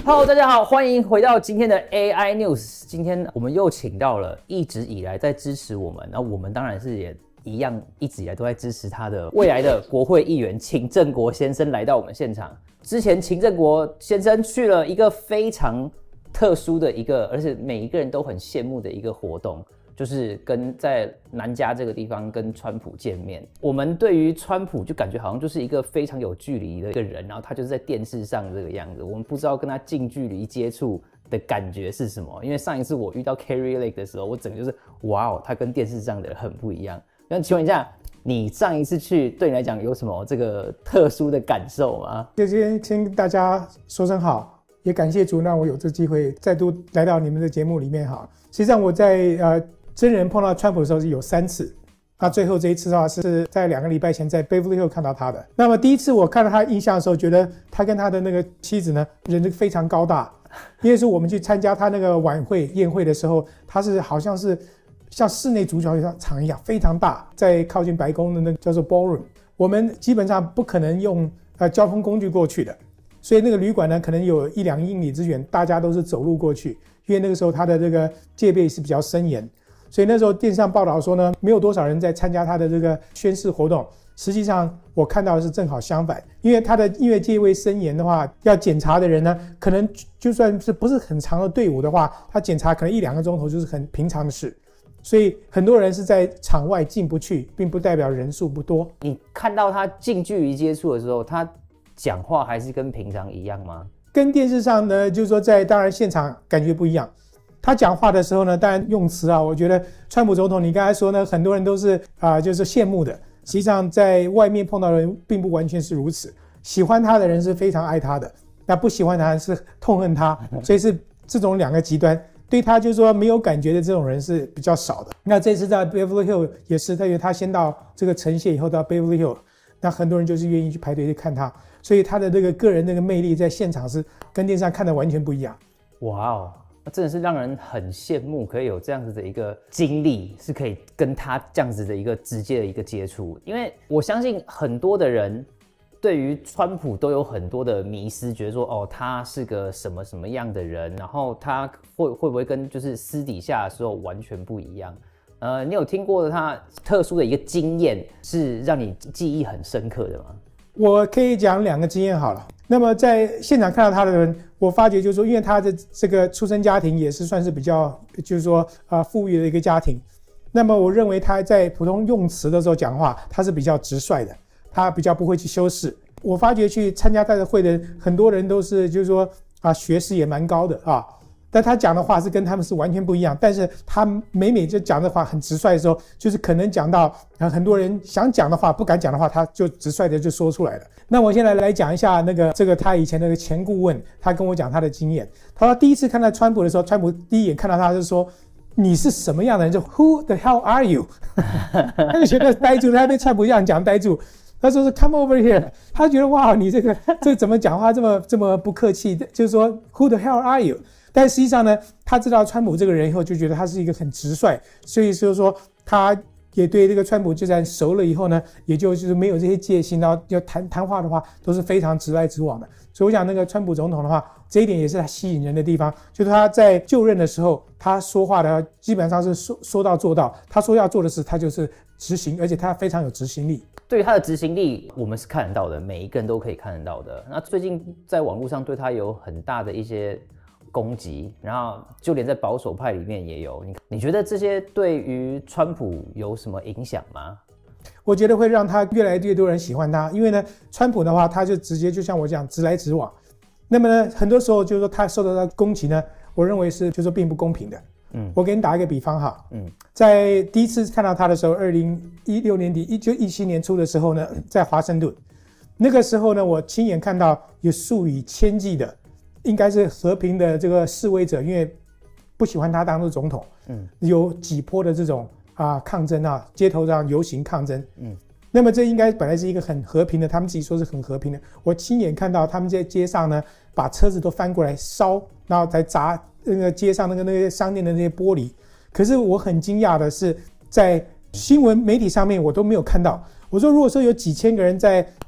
Hello， 大家好，欢迎回到今天的 AI News。今天我们又请到了一直以来在支持我们，那我们当然是也一样，一直以来都在支持他的未来的国会议员秦正国先生来到我们现场。之前秦正国先生去了一个非常特殊的一个，而且每一个人都很羡慕的一个活动。就是在南加这个地方跟川普见面，我们对于川普就感觉好像就是一个非常有距离的一个人，然后他就是在电视上这个样子，我们不知道跟他近距离接触的感觉是什么。因为上一次我遇到 Kari Lake 的时候，我整个就是哇哦，他跟电视上的人很不一样。那请问一下，你上一次去对你来讲有什么这个特殊的感受吗？ 就先跟大家说声好，也感谢主让我有这机会再度来到你们的节目里面哈。实际上我在真人碰到川普的时候是有3次，那最后这一次的话是在2个礼拜前在 Beverly Hills 看到他的。那么第一次我看到他印象的时候，觉得他跟他的那个妻子呢人非常高大，因为是我们去参加他那个晚会宴会的时候，他是好像是像室内足球场一样非常大，在靠近白宫的那个叫做 Ballroom， 我们基本上不可能用交通工具过去的，所以那个旅馆呢可能有1-2英里之远，大家都是走路过去，因为那个时候他的这个戒备是比较森严。所以那时候电视上报道说呢，没有多少人在参加他的这个宣誓活动。实际上我看到的是正好相反，因为他的因为戒备森严的话，要检查的人呢，可能就算是不是很长的队伍的话，他检查可能1-2个钟头就是很平常的事。所以很多人是在场外进不去，并不代表人数不多。 你看到他近距离接触的时候，他讲话还是跟平常一样吗？ 跟电视上呢，就是说当然现场感觉不一样。他讲话的时候呢，当然用词啊，我觉得川普总统你刚才说呢，很多人都是就是羡慕的。实际上在外面碰到的人并不完全是如此，喜欢他的人是非常爱他的，那不喜欢他是痛恨他，所以是这种2个极端。对他就是说没有感觉的这种人是比较少的。那这次在 Beverly Hills 也是，因为他先到这个城县以后到 Beverly Hills， 那很多人就是愿意去排队去看他，所以他的这个个人那个魅力在现场是跟电视上看的完全不一样。 哇哦！真的是让人很羡慕，可以有这样子的一个经历，是可以跟他这样子的一个直接的一个接触。因为我相信很多的人对于川普都有很多的迷思，觉得说哦，他是个什么什么样的人，然后他会不会跟就是私底下的时候完全不一样？你有听过他特殊的一个经验是让你记忆很深刻的吗？ 我可以讲2个经验好了。那么在现场看到他的人，我发觉就是说，因为他的这个出生家庭也是算是比较就是说富裕的一个家庭，那么我认为他在普通用词的时候讲话，他是比较直率的，他比较不会去修饰。我发觉去参加他的会的很多人都是就是说学识也蛮高的但他讲的话是跟他们是完全不一样，但是他每就讲的话很直率的时候，就是可能讲到很多人想讲的话不敢讲的话，他就直率的就说出来了。那我现在来讲一下这个他以前那个前顾问，他跟我讲他的经验。他说第一次看到川普的时候，川普第一眼看到他就说你是什么样的人，就 Who the hell are you 他就觉得呆住，他被川普这样讲呆住。他说是 Come over here， 他觉得哇你这怎么讲话这么不客气，就是说 Who the hell are you。但实际上呢，他知道川普这个人以后，就觉得他是一个很直率，所以就是说他也对这个川普就算熟了以后呢，也就是没有这些戒心，然后要谈话的话都是非常直来直往的。所以我想那个川普总统的话，这一点也是他吸引人的地方，就是他在就任的时候，他说话的基本上是说到做到，他说要做的事他就是执行，而且他非常有执行力。 对于他的执行力，我们是看得到的，每一个人都可以看得到的。那最近在网络上对他有很大的一些攻击，然后就连在保守派里面也有。你觉得这些对于川普有什么影响吗？ 我觉得会让他越来越多人喜欢他，因为呢，川普的话，他就直接就像我讲直来直往。那么呢，很多时候就是说他受到的攻击呢，我认为是就是说并不公平的。我给你打一个比方哈，在第一次看到他的时候，2016年底1917年初的时候呢，在华盛顿，那个时候呢，我亲眼看到有数以千计的。应该是和平的这个示威者，因为不喜欢他当做总统，有几波的这种抗争街头上游行抗争，那么这应该本来是一个很和平的，他们自己说是很和平的。我亲眼看到他们在街上呢，把车子都翻过来烧，然后才砸那个街上那个商店的那些玻璃。可是我很惊讶的是，在新闻媒体上面我都没有看到。我说如果说有几千个人在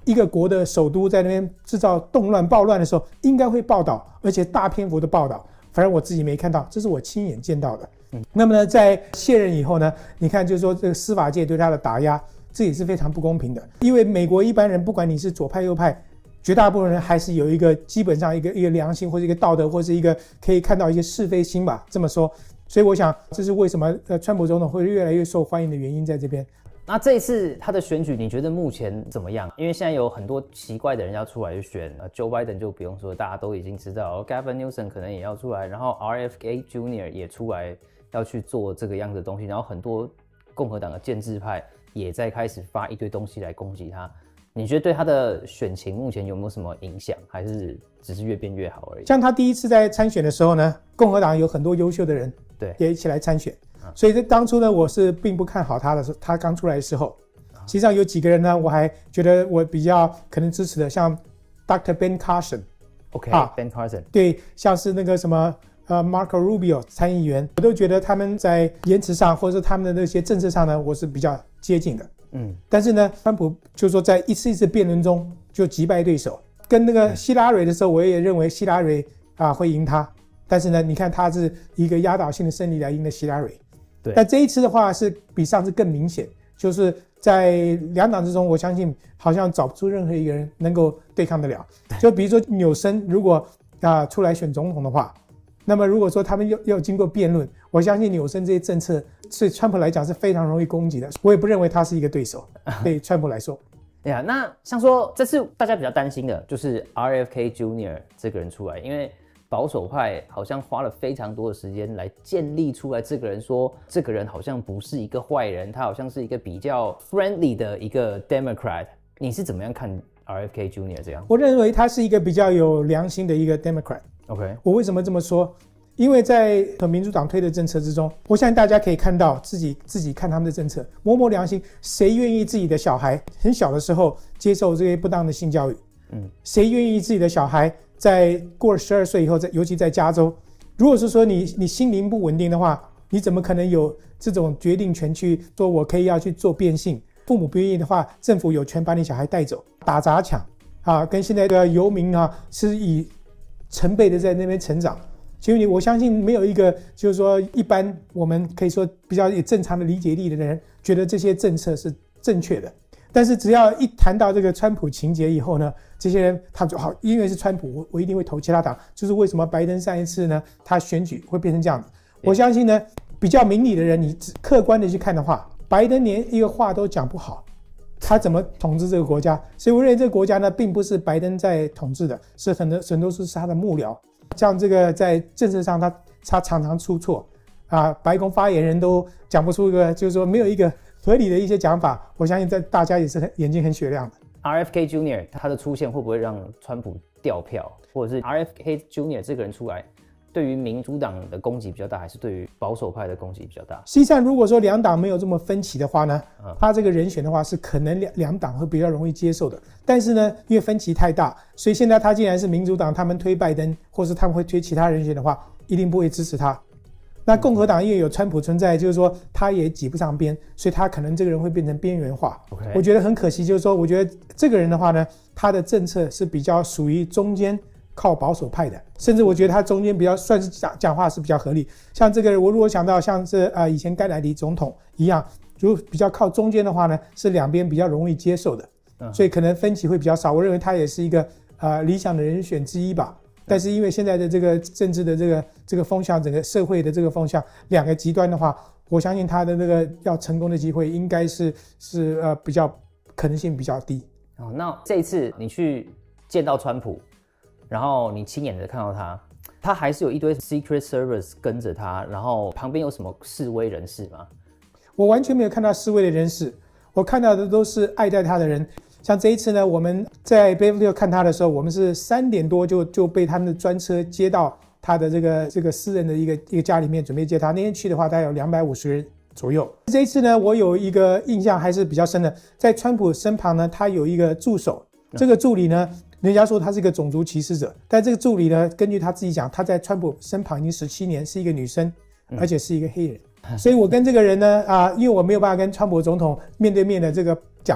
一个国的首都在那边制造动乱暴乱的时候，应该会报道，而且大篇幅的报道。反正我自己没看到，这是我亲眼见到的。那么呢，在卸任以后呢，你看就是说这个司法界对他的打压，这也是非常不公平的。因为美国一般人不管你是左派右派，绝大部分人还是有一个基本上一个良心或者一个道德或是一个可以看到一些是非心吧，这么说。所以我想这是为什么川普总统会越来越受欢迎的原因在这边。 那这一次他的选举，你觉得目前怎么样？因为现在有很多奇怪的人要出来选，Joe Biden 就不用说，大家都已经知道，Gavin Newsom 可能也要出来，然后 RFK Jr. 也出来要去做这个样子的东西，然后很多共和党的建制派也在开始发一堆东西来攻击他。你觉得对他的选情目前有没有什么影响，还是只是越变越好而已？ 像他第一次在参选的时候呢，共和党有很多优秀的人， 对， 也一起来参选。所以在当初呢，我是并不看好他的时候，他刚出来的时候，实际上有几个人呢，我还觉得我比较可能支持的，像 Dr. Ben Carson。OK，Ben Carson。 对，像是那个什么Marco Rubio 参议员，我都觉得他们在言辞上或者是他们的那些政策上呢，我是比较接近的。但是呢，川普就是说在一次一次辩论中就击败对手，跟那个希拉蕊的时候，我也认为希拉蕊会赢他，但是呢，你看他是一个压倒性的胜利来赢了希拉蕊。 对， 但这一次的话是比上次更明显，就是在两党之中，我相信好像找不出任何一个人能够对抗得了。就比如说纽森如果出来选总统的话，那么如果说他们要经过辩论，我相信纽森这些政策对川普来讲是非常容易攻击的。我也不认为他是一个对手，对川普来说。 呀，那像说这次大家比较担心的就是 RFK Jr. 这个人出来，因为保守派好像花了非常多的时间来建立出来这个人，说这个人好像不是一个坏人，他好像是一个比较 friendly 的一个 Democrat。你是怎么样看 RFK Jr. 这样？ 我认为他是一个比较有良心的一个 Democrat。OK， 我为什么这么说？因为在民主党推的政策之中，我相信大家可以看到自己看他们的政策，摸摸良心，谁愿意自己的小孩很小的时候接受这些不当的性教育？谁愿意自己的小孩在过了12岁以后，尤其在加州，如果是说你心灵不稳定的话，你怎么可能有这种决定权去说我可以要去做变性？父母不愿意的话，政府有权把你小孩带走，打砸抢跟现在的游民是以成倍的在那边成长。所以我相信没有一个就是说一般我们可以说比较有正常的理解力的人觉得这些政策是正确的。但是只要一谈到这个川普情节以后呢，这些人他们就好，因为是川普，我一定会投其他党。就是为什么拜登上一次呢，他选举会变成这样子？我相信呢，比较明理的人，你客观的去看的话，拜登连一个话都讲不好，他怎么统治这个国家？所以我认为这个国家呢，并不是拜登在统治的，是很多是他的幕僚。像这个在政策上他常常出错白宫发言人都讲不出一个，就是说没有一个合理的一些讲法。我相信在大家也是眼睛很雪亮的。 RFK Jr. 他的出现会不会让川普掉票，或者是 RFK Jr. 这个人出来对于民主党的攻击比较大，还是对于保守派的攻击比较大？ 实际上如果说两党没有这么分歧的话呢，他这个人选的话是可能两党会比较容易接受的。但是呢，因为分歧太大，所以现在他既然是民主党他们推拜登，或是他们会推其他人选的话，一定不会支持他。那共和党因为有川普存在，就是说他也挤不上边，所以他可能这个人会变成边缘化。我觉得很可惜，就是说我觉得这个人的话呢，他的政策是比较属于中间靠保守派的，甚至我觉得他中间比较算是讲话是比较合理。像这个我如果想到像是以前甘乃迪总统一样，如果比较靠中间的话呢，是两边比较容易接受的，所以可能分歧会比较少。我认为他也是一个理想的人选之一吧。但是因为现在的这个政治的这个风向，整个社会的这个风向，两个极端的话，我相信他的那个要成功的机会应该是比较可能性比较低。 那这一次你去见到川普，然后你亲眼的看到他还是有一堆 Secret Service 跟着他，然后旁边有什么示威人士吗？ 我完全没有看到示威的人士，我看到的都是爱戴他的人。像这一次呢，我们在 Beverly Hills 看他的时候，我们是3点多就被他们的专车接到他的这个私人的一个家里面，准备接他。那天去的话，大概有250人左右。这一次呢，我有一个印象还是比较深的，在川普身旁呢，他有一个助手，这个助理呢，人家说他是一个种族歧视者，但这个助理呢，根据他自己讲，他在川普身旁已经17年，是一个女生，而且是一个黑人。所以我跟这个人呢，因为我没有办法跟川普总统面对面的这个讲话，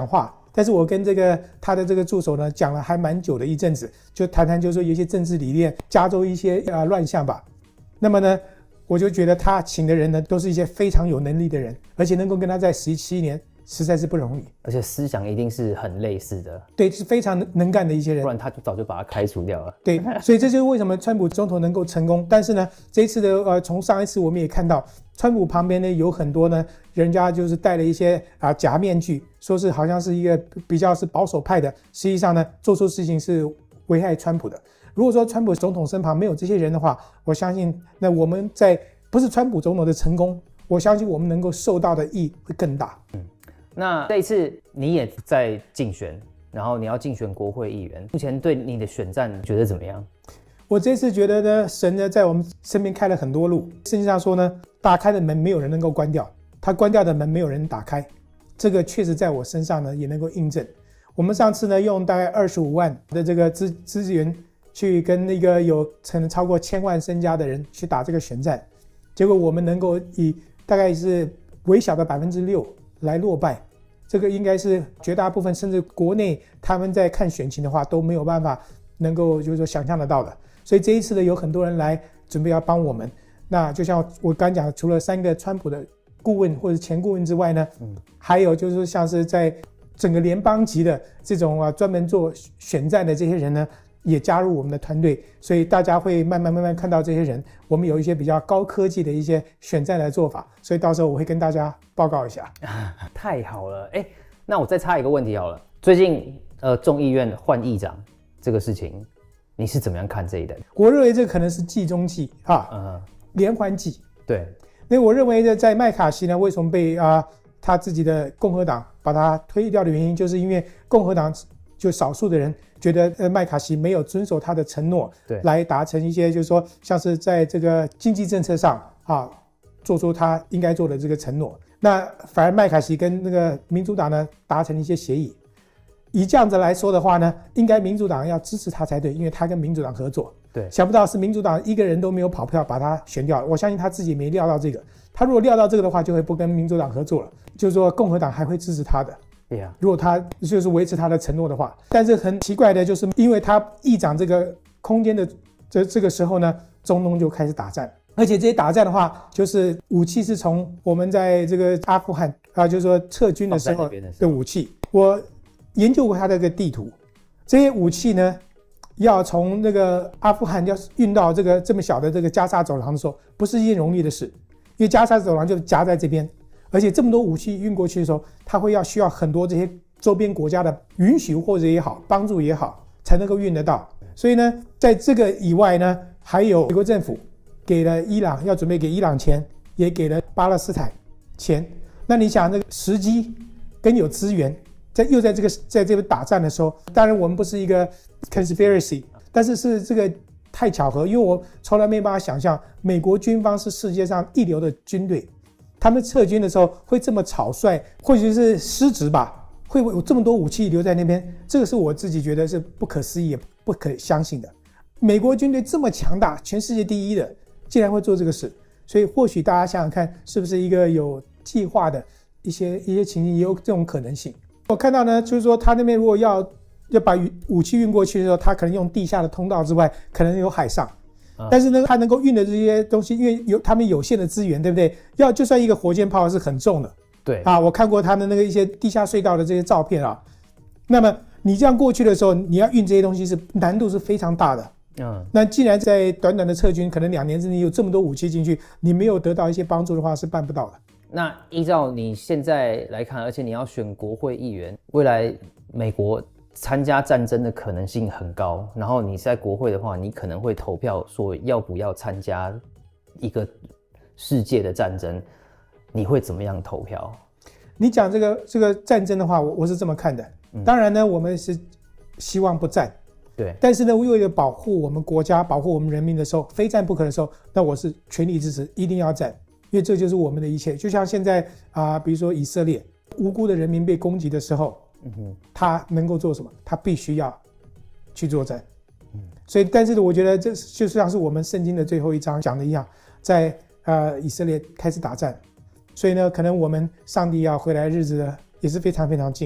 但是我跟他的这个助手呢讲了还蛮久的一阵子，就谈就是说有一些政治理念，加州一些乱象吧。那么呢，我就觉得他请的人呢都是一些非常有能力的人，而且能够跟他在11年实在是不容易， 而且思想一定是很类似的， 对，是非常能干的一些人， 不然他就早就把他开除掉了。 对，所以这就是为什么川普总统能够成功。但是呢，这一次的从上一次我们也看到，川普旁边呢有很多呢，人家就是戴了一些假面具，说是好像是一个比较是保守派的，实际上呢做出事情是危害川普的。如果说川普总统身旁没有这些人的话，我相信那我们在不是川普总统的成功，我相信我们能够受到的益会更大。 那这一次你也在竞选，然后你要竞选国会议员，目前对你的选战觉得怎么样？ 我这次觉得呢，神呢在我们身边开了很多路。圣经上说呢，打开的门没有人能够关掉，他关掉的门没有人打开。这个确实在我身上呢也能够印证。我们上次呢用大概25万的这个资源去跟那个有可能超过1000万身家的人去打这个选战，结果我们能够以大概是微小的6%来落败。这个应该是绝大部分甚至国内他们在看选情的话都没有办法能够就是说想象得到的。所以这一次呢有很多人来准备要帮我们。那就像我刚讲，除了3个川普的顾问或者前顾问之外呢，还有就是像是在整个联邦级的这种专门做选战的这些人呢也加入我们的团队，所以大家会慢慢看到这些人，我们有一些比较高科技的一些选战的做法，所以到时候我会跟大家报告一下。 太好了，那我再插一个问题好了，最近众议院换议长这个事情，你是怎么样看这一点？ 我认为这可能是计中计连环计。 对， 那我认为在麦卡锡呢，为什么被他自己的共和党把他推掉的原因，就是因为共和党就少数的人觉得麦卡锡没有遵守他的承诺， 对， 来达成一些就是说像是在这个经济政策上做出他应该做的这个承诺。那反而麦卡锡跟那个民主党呢达成一些协议。以这样子来说的话呢，应该民主党要支持他才对，因为他跟民主党合作。 对， 想不到是民主党一个人都没有跑票把他选掉了。我相信他自己没料到这个，他如果料到这个的话，就会不跟民主党合作了，就是说共和党还会支持他的。如果他就是维持他的承诺的话。但是很奇怪的就是，因为他议长这个空间的这个时候呢，中东就开始打战，而且这些打战的话，就是武器是从我们在这个阿富汗就是说撤军的时候的武器。我研究过他这个地图，这些武器呢，要从那个阿富汗要运到这么小的这个加沙走廊的时候，不是一件容易的事，因为加沙走廊就夹在这边。而且这么多武器运过去的时候，它会需要很多这些周边国家的允许或者也好，帮助也好，才能够运得到。所以呢，在这个以外呢，还有美国政府给了伊朗，要准备给伊朗钱，也给了巴勒斯坦钱。那你想，那个时机跟有资源，在这边打战的时候，当然我们不是一个 conspiracy， 但是这个太巧合，因为我从来没办法想象美国军方是世界上一流的军队。他们撤军的时候会这么草率，或许是失职吧，会有这么多武器留在那边，这个是我自己觉得是不可思议也不可相信的。美国军队这么强大，全世界第一的，竟然会做这个事，所以或许大家想想看，是不是一个有计划的一些情形，也有这种可能性。我看到呢，就是说他那边如果要把武器运过去的时候，他可能用地下的通道之外，可能有海上。但是呢，它能够运的这些东西，因为他们有限的资源，对不对？就算一个火箭炮是很重的， 对我看过他的那个一些地下隧道的这些照片那么你这样过去的时候，你要运这些东西难度是非常大的。那既然在短短的撤军，可能2年之内有这么多武器进去，你没有得到一些帮助的话，是办不到的。 那依照你现在来看，而且你要选国会议员，未来美国参加战争的可能性很高，然后你在国会的话，你可能会投票说要不要参加一个世界的战争，你会怎么样投票？ 你讲这个战争的话，我是这么看的。当然呢，我们是希望不战， 对。但是呢，为了保护我们国家、保护我们人民的时候，非战不可的时候，那我是全力支持，一定要战，因为这就是我们的一切。就像现在比如说以色列无辜的人民被攻击的时候。他能够做什么？他必须要去作战。所以，但是我觉得这就像是我们圣经的最后一章讲的一样，在以色列开始打战，所以呢，可能我们上帝要回来的日子也是非常非常近了。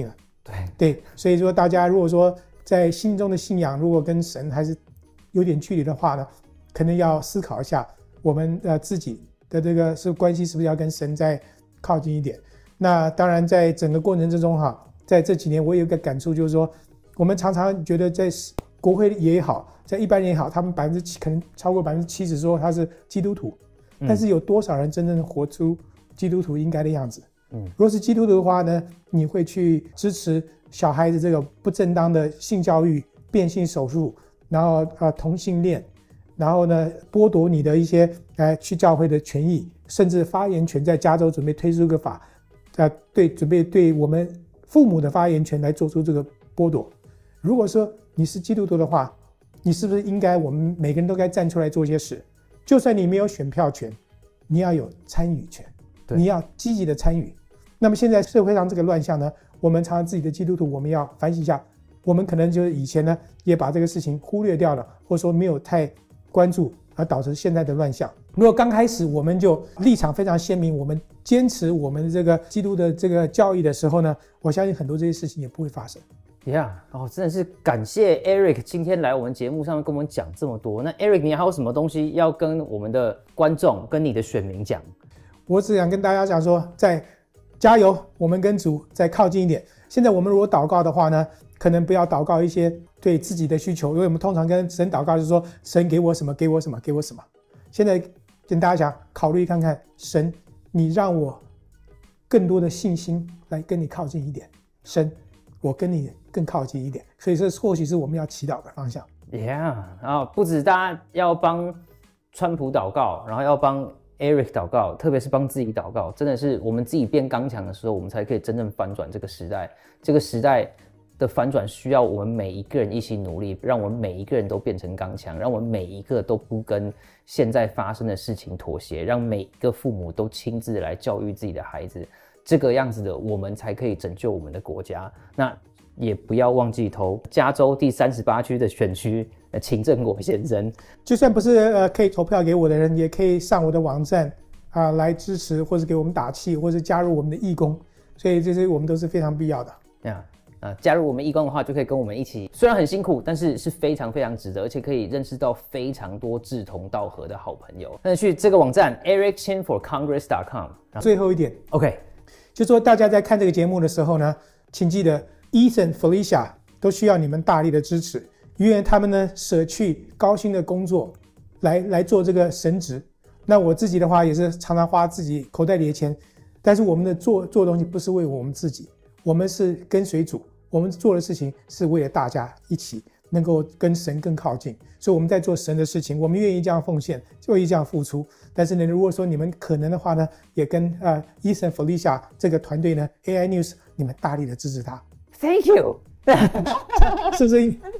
对，所以说大家如果说在心中的信仰如果跟神还是有点距离的话呢，可能要思考一下我们自己的这个关系是不是要跟神再靠近一点。那当然在整个过程之中在这几年我有一个感触，就是说我们常常觉得在国会也好，在一般人也好，他们可能超过70%说他是基督徒，但是有多少人真正活出基督徒应该的样子？如果是基督徒的话呢，你会去支持小孩子这个不正当的性教育、变性手术，然后同性恋，然后呢剥夺你的一些去教会的权益，甚至发言权，在加州准备推出个法，准备对我们父母的发言权来做出这个剥夺。如果说你是基督徒的话，你是不是应该我们每个人都该站出来做一些事？就算你没有选票权，你要有参与权，你要积极的参与。那么现在社会上这个乱象呢，我们常常自己的基督徒，我们要反省一下，我们可能就是以前呢也把这个事情忽略掉了，或者说没有太关注，而导致现在的乱象。如果刚开始我们就立场非常鲜明，我们坚持我们这个基督的这个教义的时候呢，我相信很多这些事情也不会发生。 真的是感谢 Eric 今天来我们节目上面跟我们讲这么多。那 Eric 你还有什么东西要跟我们的观众跟你的选民讲？ 我只想跟大家讲说，再加油，我们跟主再靠近一点。现在我们如果祷告的话呢，可能不要祷告一些对自己的需求，因为我们通常跟神祷告就是说，神给我什么，给我什么，给我什么。现在跟大家讲，考虑看看，神，你让我更多的信心来跟你靠近一点，神，我跟你更靠近一点。所以这或许是我们要祈祷的方向。 然后不止大家要帮川普祷告，然后要帮 Eric 祷告，特别是帮自己祷告，真的是我们自己变刚强的时候，我们才可以真正翻转这个时代。这个时代的反转需要我们每一个人一起努力，让我们每一个人都变成刚强，让我们每一个都不跟现在发生的事情妥协，让每一个父母都亲自来教育自己的孩子，这个样子的我们才可以拯救我们的国家。那也不要忘记投加州第38区的选区秦正国先生。 就算不是可以投票给我的人，也可以上我的网站来支持，或是给我们打气，或是加入我们的义工。所以这些我们都是非常必要的。 加入我们义工的话，就可以跟我们一起，虽然很辛苦，但是是非常非常值得，而且可以认识到非常多志同道合的好朋友。那去这个网站 ericchinforcongress.com。 最后一点 ，OK， 就说大家在看这个节目的时候呢，请记得 Ethan、Felicia 都需要你们大力的支持，因为他们呢舍去高薪的工作来做这个神职。那我自己的话也是常常花自己口袋里的钱，但是我们的做东西不是为我们自己，我们是跟随主，我们做的事情是为了大家一起能够跟神更靠近，所以我们在做神的事情，我们愿意这样奉献，愿意这样付出。但是呢，如果说你们可能的话呢，也跟Ethan、Felicia 这个团队呢 AI News 你们大力的支持他。 Thank you 是不是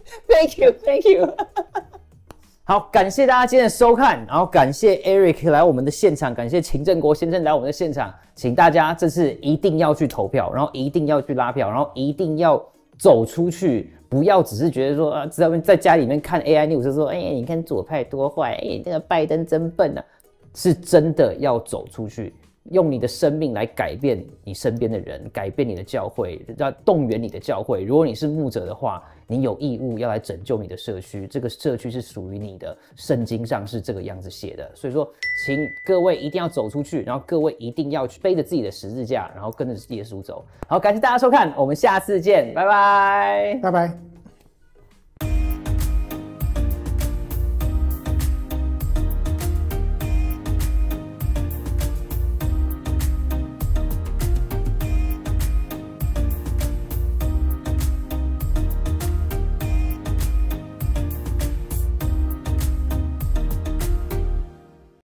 ？Thank you 好，感谢大家今天的收看，然后感谢 Eric 来我们的现场，感谢秦正国先生来我们的现场，请大家这次一定要去投票，然后一定要去拉票，然后一定要走出去，不要只是觉得说在家里面看 AI News 说，你看左派多坏，那个拜登真笨啊，是真的要走出去，用你的生命来改变你身边的人，改变你的教会，要动员你的教会。如果你是牧者的话，你有义务要来拯救你的社区，这个社区是属于你的，圣经上是这个样子写的。所以说，请各位一定要走出去，然后各位一定要去背着自己的十字架，然后跟着耶稣走。好，感谢大家收看，我们下次见，拜拜， 拜拜。